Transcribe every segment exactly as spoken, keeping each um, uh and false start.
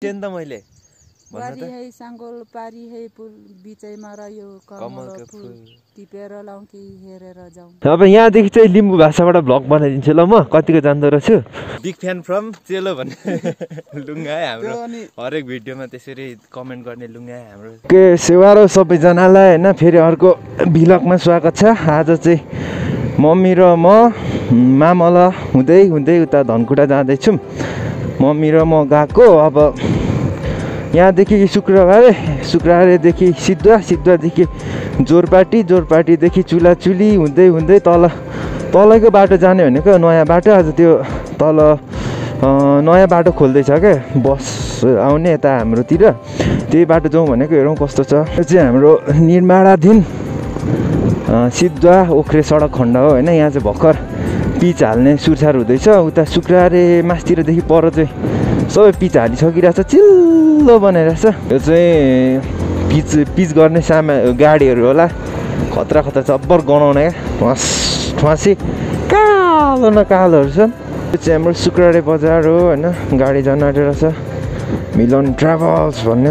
बिर्सेँ नि त मैले वारी है सांगोल पारी है पुल बिचैमा रह्यो कमलको फुल टिपेर लाउँ कि हेरेर जाउँ। अब यहाँदेखि चाहिँ लिम्बू भाषाबाट भ्लग बनाइदिन्छु ल म कतिको जान्दो रहेछु। बिग फ्यान फ्रम चेलो भन्ने लुङ्गा हाम्रो हरेक भिडियोमा त्यसरी कमेन्ट गर्ने लुङ्गा हाम्रो। के सेवारो सबैजनालाई होइन फेरि अर्को भ्लगमा स्वागत छ। आज चाहिँ मम्मी र म मामला हुँदै हुँदै उता धनकुटा जाँदैछौँ। मम्मी र म गएको अब यहाँदेखि शुक्रबारे शुक्रबारेदेखि सिद्धुवा सिद्धुवादेखि जोरपाटी जोरपाटीदेखि चुलाचुली हुँदै हुँदै तल तलैको बाटो जाने भनेको नयाँ बाटो। आज त्यो तल नयाँ बाटो खोल्दैछ क्या बस आउने यता हाम्रोतिर त्यही बाटो जाउँ भनेको। हेरौँ कस्तो छ। यो चाहिँ हाम्रो निर्माणाधीन सिद्धुवा ओख्रे सडक खण्ड हो होइन। यहाँ चाहिँ भर्खर पिच हाल्ने सुरसार हुँदैछ। उता शुक्रबारे मासतिरदेखि पर चाहिँ सबै पिच हालिसकिरहेछ चिल्लो बनाइरहेछ। यो चाहिँ पिच पिच गर्ने सामा गाडीहरू होला खतरा खतरा जब्बर गनाउने क्या ठुवास ठुवासी कालो न कालोहरू छन्। यो चाहिँ हाम्रो शुक्रबारे बजार हो होइन। गाडी जान आँटिरहेछ मिलन ट्राभल्स भन्ने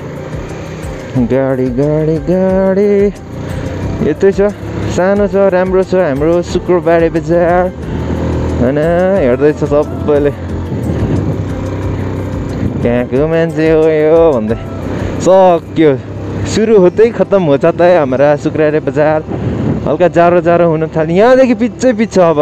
गाडी गाडी गाडी यतै छ सानो छ राम्रो छ हाम्रो शुक्रबारे बजार होइन। हेर्दैछ सबैले कहाँको मान्छे हो यो भन्दै सक्यो सुरु होतै खत्तम हो जाता है हाम्रा शुक्रबारे बजार। हल्का जाडो जाडो हुन थाल्यो यहाँदेखि पिच्छै पिच्छ अब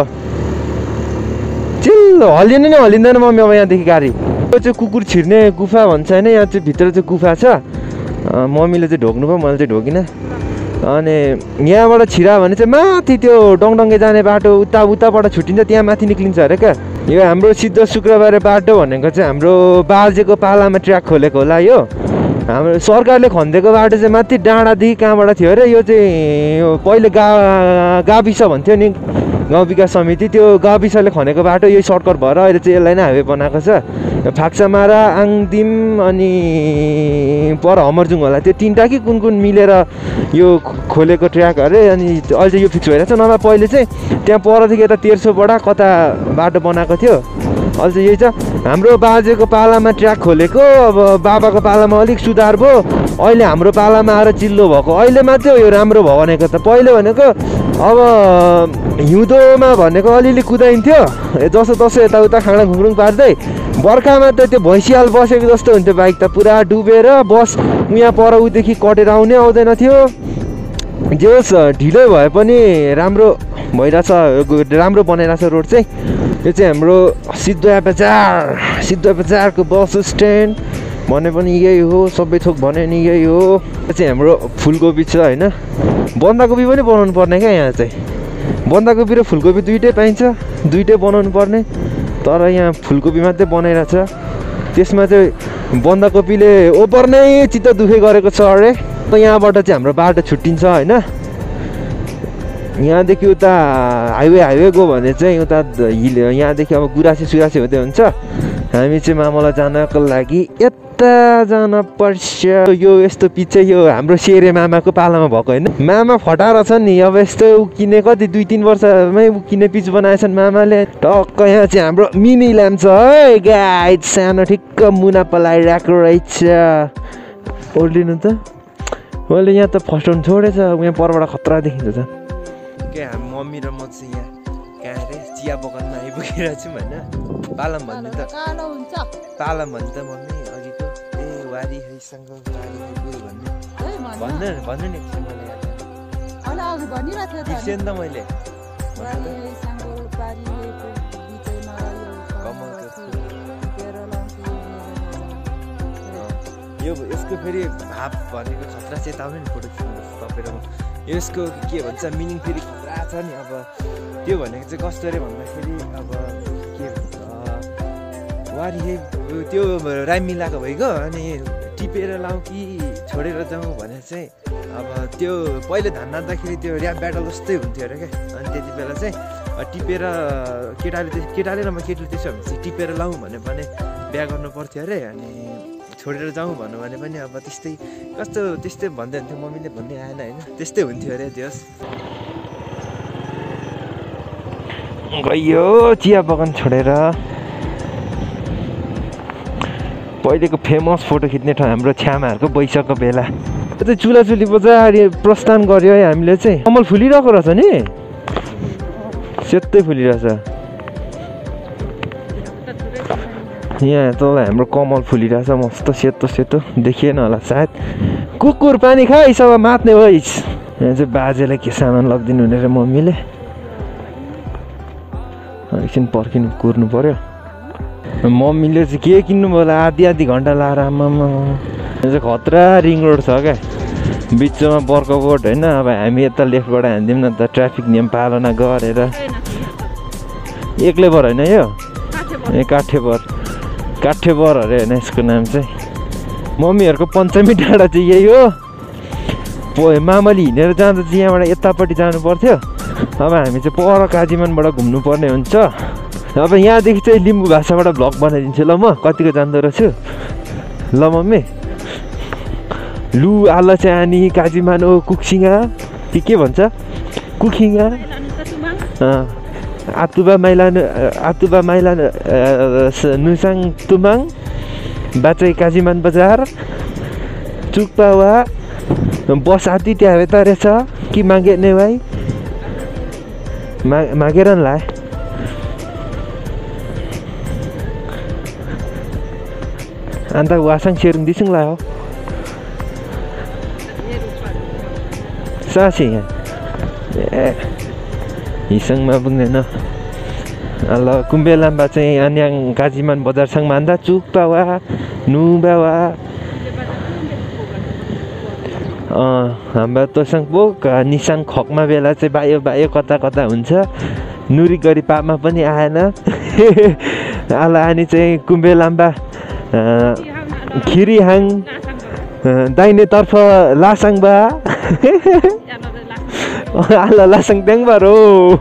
चिल्लो हल्लिँदैन नि हल्लिँदैन मम्मी अब यहाँदेखि गाडी। यो चाहिँ कुकुर छिर्ने गुफा भन्छ होइन। यहाँ चाहिँ भित्र चाहिँ गुफा छ। मम्मीले चाहिँ ढोक्नु भयो मैले चाहिँ ढोकिनँ। अनि यहाँबाट छिरा भने चाहिँ माथि त्यो डङडङ्गे जाने बाटो उता उताबाट छुट्टिन्छ त्यहाँ माथि निक्लिन्छ अरे क्या। यो हाम्रो सिद्ध शुक्रबारे बाटो भनेको चाहिँ हाम्रो बाजेको पालामा ट्र्याक खोलेको होला। यो हाम्रो सरकारले खनिदिएको बाटो चाहिँ माथि डाँडादेखि कहाँबाट थियो अरे। यो चाहिँ यो पहिले गा गाविस भन्थ्यो नि गाउँ विकास समिति त्यो गाविसले खनेको बाटो यही सर्टकट भएर अहिले चाहिँ यसलाई नै हाइवे बनाएको छ। फाक्सामारा आङदिम अनि पर हमरजुङ होला त्यो तिनवटा कि कुन कुन मिलेर यो खोलेको ट्र्याक अरे। अनि अहिले चाहिँ यो फिक्स भइरहेको छ नभए पहिले चाहिँ त्यहाँ परदेखि यता तेर्सोबाट कता बाटो बनाएको थियो। अहिले चाहिँ यही छ हाम्रो बाजेको पालामा ट्र्याक खोलेको। अब बाबाको पालामा अलिक सुधार भयो अहिले हाम्रो पालामा आएर चिल्लो भएको। अहिले मात्रै हो यो राम्रो भयो भनेको त पहिले भनेको अब हिउँदोमा भनेको अलिअलि कुदाइन्थ्यो जसो तसो यताउता खाँडा खुङ्रुङ पार्दै। बर्खामा त त्यो भैँसियाल बसेको जस्तो हुन्थ्यो बाइक त पुरा डुबेर बस यहाँ पर उदेखि कटेर आउने आउँदैन थियो। जे होस् ढिलै भए पनि राम्रो भइरहेछ राम्रो बनाइरहेछ रोड चाहिँ। यो चाहिँ हाम्रो सिद्धुवा बजार सिद्धुवा बजारको बस स्ट्यान्ड भने पनि यही हो सबै थोक भने नि यही हो। यो चाहिँ हाम्रो फुलकोपी छ होइन। बन्दाकोपी पनि बनाउनु पर्ने क्या यहाँ चाहिँ बन्दाकोपी र फुलकोपी दुइटै पाइन्छ दुइटै बनाउनु पर्ने। तर यहाँ फुलकोपी मात्रै बनाइरहेछ त्यसमा चाहिँ बन्दाकोपीले ओभर नै चित्त दुखै गरेको छ अरे। यहाँबाट चाहिँ हाम्रो बाटो छुट्टिन्छ होइन। यहाँदेखि उता हाइवे हाइवे गयो भने चाहिँ उता हिल यहाँदेखि अब गुराँसे सुरासे हुँदै हुन्छ। हामी चाहिँ मामला जानको लागि यता जान पर्छ। यो यस्तो पछि यो हाम्रो सेरे मामाको पालामा भएको होइन। मामा फटाएर छ नि अब यस्तो उकिने कति दुई तिन वर्षमै उकिने पिच बनाएछन् मामाले। टक्क यहाँ चाहिँ हाम्रो मिनी ल्याम्प छ है गाई सानो ठिक्क मुना पलाइरहेको रहेछ। ओर्लिनु त मैले यहाँ त फस्टाउनु छोडेछ यहाँ परबाट खतरा देखिन्छ त। के हामी मम्मी र म चाहिँ यहाँ कहाँ अरे चिया बगानमा आइपुगेर छौँ होइन। पालम भन्ने त पालम भन्ने त मम्मी अघिको ए वारी है सङ्ग वारी है पुल भन्ने भन्नु भन्नु नि बिर्सेँ नि त मैले। यो यसको फेरि भाप भनेको खतरा चेताउने नि फोटो खिच्नुपर्छ तपाईँ र म। यसको के भन्छ मिनिङ फेरि खतरा छ नि। अब त्यो भनेको चाहिँ कस्तो अरे भन्दाखेरि अब के भन्छ वारी है त्यो राइम मिलाएको भइगयो अनि टिपेर लाउँ कि छोडेर जाउँ भने चाहिँ अब त्यो पहिले धान नाच्दाखेरि त्यो ऱ्याप ब्याटल जस्तै हुन्थ्यो अरे क्या। अनि त्यति बेला चाहिँ टिपेर केटाले केटाले र म केटीले त्यसो भने चाहिँ टिपेर लाउँ भने भने बिहा गर्नु पर्थ्यो अरे। अनि छोडेर जाउँ भन्नु भने पनि अब त्यस्तै कस्तो त्यस्तै भन्दै हुन्थ्यो मम्मीले भन्दै आएन होइन त्यस्तै हुन्थ्यो अरे। त्यो गयो चिया बगान छोडेर पहिलेको फेमस फोटो खिच्ने ठाउँ हाम्रो छ्यामाहरूको बैशाखको बेला चाहिँ चुला चुली पछाडि प्रस्थान गऱ्यो है हामीले चाहिँ कमल फुलिरहेको रहेछ नि सेतै फुलिरहेछ यहाँ तल हाम्रो कमल फुलिरहेछ मस्त सेतो सेतो देखिएन होला सायद कुकुर पानी खाइ सब मात्ने भइस यहाँ चाहिँ बाजेलाई के सामान लगिदिनु हुने र मम्मीले एकछिन पर्खिनु कुर्नु पर्यो मम्मीले चाहिँ के किन्नु भयो होला आधी आधी घन्टा लाएर आमामा यहाँ चाहिँ खतरा रिङ रोड छ क्या बिचमा बर्ककोट होइन अब हामी यता लेफ्टबाट हान्दिउँ न त ट्राफिक नियम पालना गरेर एक्लै बर होइन यो ए काठेबर काठेबर अरे होइन यसको नाम चाहिँ मम्मीहरूको पञ्चमी डाँडा चाहिँ यही हो पो मामली हिँडेर जाँदा चाहिँ यहाँबाट यतापट्टि जानु पर्थ्यो अब हामी चाहिँ पर काजीमानबाट घुम्नु पर्ने हुन्छ अब यहाँदेखि चाहिँ लिम्बू भाषाबाट भ्लग बनाइदिन्छु ल म कतिको जान्दो रहेछु ल मम्मी लु आला चाहिँ आनी काजीमान ओ कुक्सिङा के के भन्छ कुखिङा आतुबा माइला आतुबा माइला नुसाङ तुमाङ बाचै काजीमान बजार चुक्पा वा बस आती त्यहाँ यता रहेछ कि मागे ने भाइ मा मागेर नि लाए अन्त वासाङ सेरुङ दिसुङ लायो साँच्ची यहाँ ए हिसङमा पुग्दैन ल कुम्बे लाम्बा चाहिँ अन्याङ काजीमान बजारसँग मान्दा चुक्पा वा नुबा वा हाम्रो तोसँग पोक निसाङ खकमा बेला चाहिँ बायो बायो कता कता हुन्छ नुरी गरी पापमा पनि आएन आला आनी चाहिँ कुम्बे लाम्बा खिरिहाङ दाहिनेतर्फ लासाङबा आला लासाङ ट्याङबा रो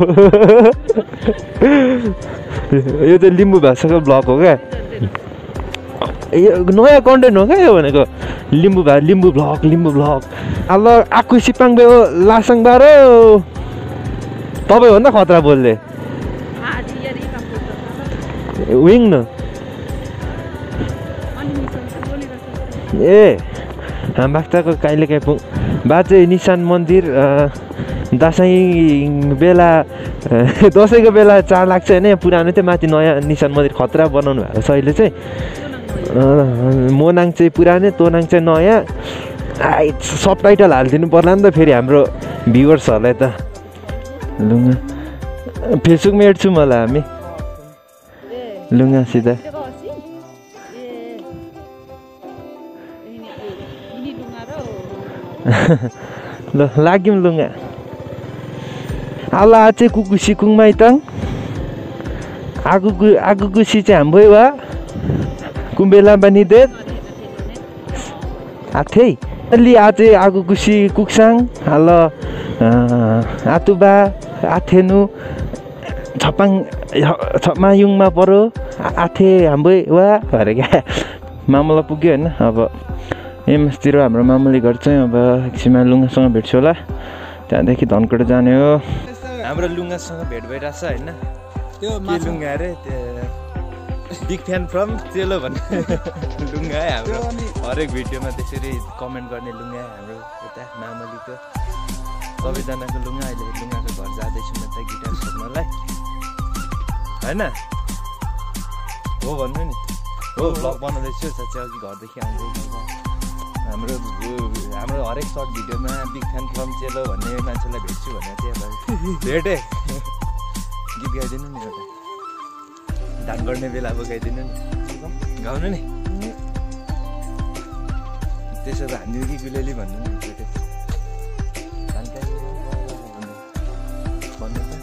यो चाहिँ लिम्बू भाषाको ब्लग हो क्या यो नयाँ कन्टेन्ट हो क्या यो भनेको लिम्बू भा लिम्बू भ्लग लिम्बू भ्लग आलो आकु सिपाङ बे हो लासाङ बारो तपाईँभन्दा खतरा बोल्ने विङ न ए हामी बाख्ताको कहिले काहीँ पुग बाजे निशान मन्दिर दसैँ बेला दसैँको बेला चाड लाग्छ होइन पुरानो चाहिँ माथि नयाँ निशान मन्दिर खतरा बनाउनु भएको छ अहिले चाहिँ मोनाङ चाहिँ पुरानो तोनाङ चाहिँ नयाँ आइ सब टाइटल हालिदिनु पर्ला नि त फेरि हाम्रो भ्युवर्सहरूलाई त लुङ्गा फेसबुकमा हेर्छौँ होला हामी लुङ्गासित ल लाग्यौँ लुङ्गा आला चाहिँ कुकु सिकुङ माइताङ आगु आगु कुसी चाहिँ हाम्रो वा कुम्बेला बनिदे आथे अलि आचे आगु कुसी कुक्साङ हाल आतुबा आथेनु छपाङ छमायुङमा परो आथे हाम्रो वा अरे क्या मामला पुग्यो होइन अब एमएसतिर हाम्रो मामुली घर चाहिँ अब एकछिनमा लुङ्गासँग भेट्छु होला त्यहाँदेखि धनकोट जाने हो हाम्रो लुङ्गासँग भेट भइरहेछ होइन त्यो लुङ्गा अरे बिग फ्यान फ्रम चेलो भन्ने लुङ्गा है हाम्रो हरेक भिडियोमा त्यसरी कमेन्ट गर्ने लुङ्गा हाम्रो यता मामलीको सबैजनाको लुङ्गा अहिले लुङ्गाको घर जाँदैछु म त गिटार सोध्नलाई होइन हो भन्नु नि हो भ्लग बनाउँदैछु साँच्चै अघि घरदेखि आउँदै हाम्रो हाम्रो हरेक सर्ट भिडियोमा बिग फ्यान फ्रम चेलो भन्ने मान्छेलाई भेट्छु भनेर त्यही भेटेँ गीत गाइदिनु नि एउटा धान गर्ने बेला अब गाइदिनु नि गाउनु नि त्यसो त हान्दिनु कि गुलेली भन्नु नि भेटेँ धान भन्नु त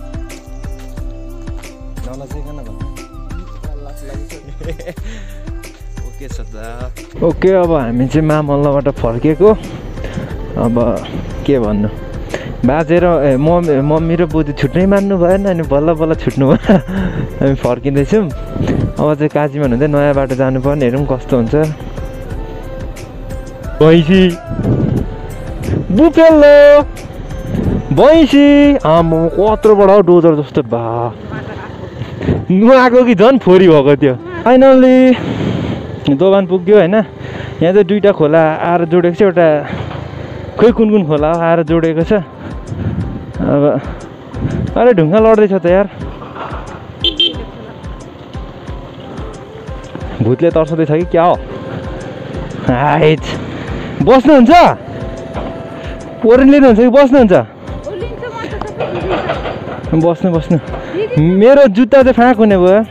नलजाइकन भन्नु ओके छ त ओके अब हामी चाहिँ मामल्लाबाट फर्केको अब के भन्नु बाजे र ए मम्मी मम्मी र बोजू छुट्नै मान्नु भएन अनि बल्ल बल्ल छुट्नु भयो हामी फर्किँदैछौँ अब चाहिँ काजीमान हुँदै नयाँ बाटो जानुपर्ने हेरौँ कस्तो हुन्छ भैँसी बुफेलो भैँसी आम्मा कत्रो बडा डोजर जस्तो भा नुहाएको कि झन् फोरी भएको थियो फाइनल्ली दोभान पुग्यो होइन। यहाँ चाहिँ दुईवटा खोला आएर जोडेको छ, एउटा खोइ कुन कुन खोला आएर जोडेको छ। अब अरे ढुङ्गा लड्दैछ त यार, भूतले तर्साउँदैछ कि क्या हो? हाइट बस्नुहुन्छ? ओरेन लिनुहुन्छ कि बस्नुहुन्छ? बस्नु बस्नु। मेरो जुत्ता चाहिँ फाँक हुने भयो।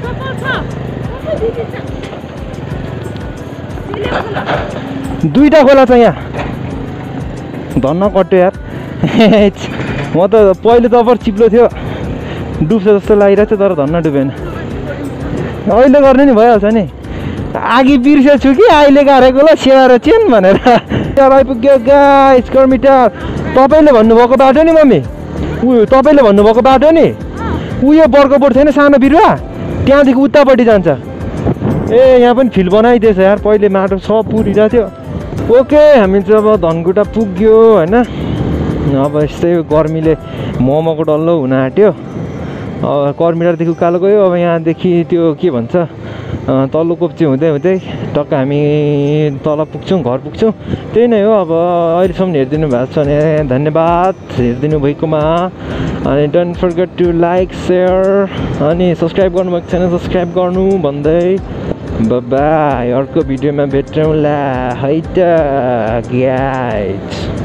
दुईवटा खोला छ यहाँ, धन्न कट्यो यार। म त पहिले त अपर चिप्लो थियो, डुब्छ जस्तो लागिरहेको थियो, तर धन्न डुबेन। अहिले गर्ने नि भइहाल्छ नि। आगी बिर्सेको छु कि अहिले गरेको ल सेवारो चेन भनेर। आइपुग्यो गाइस कर्मिटार। तपाईँले भन्नुभएको बाटो नि मम्मी, उयो तपाईँले भन्नुभएको बाटो नि, उयो बर्कोपोट छैन सानो बिरुवा, त्यहाँदेखि उतापट्टि जान्छ। ए यहाँ पनि फिल बनाइदिएछ यार, पहिले माटो सब पुरिरहेको थियो। ओके हामी चाहिँ अब धनकुटा पुग्यो होइन। अब यस्तै गर्मीले मोमोको डल्लो हुन आँट्यो। अब कर्मिटारदेखि उकालो गयो, अब यहाँदेखि त्यो के भन्छ तल्लो कोप्ची हुँदै हुँदै टक्क हामी तल पुग्छौँ, घर पुग्छौँ। त्यही नै हो। अब अहिलेसम्म हेरिदिनु भएको छ भने धन्यवाद हेरिदिनु भएकोमा। अनि don't forget to like share अनि सब्सक्राइब गर्नुभएको छैन सब्सक्राइब गर्नु भन्दै बाई। अर्को भिडियोमा भेटौँला है त गाइस।